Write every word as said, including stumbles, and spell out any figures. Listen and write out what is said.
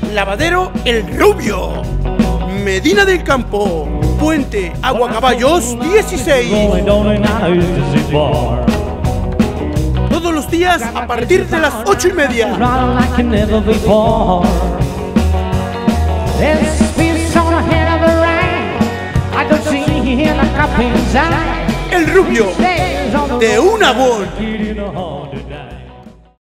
Lavadero El Rubio, Medina del Campo, Puente Aguacaballos dieciséis. Todos los días a partir de las ocho y media. El Rubio, de una voz.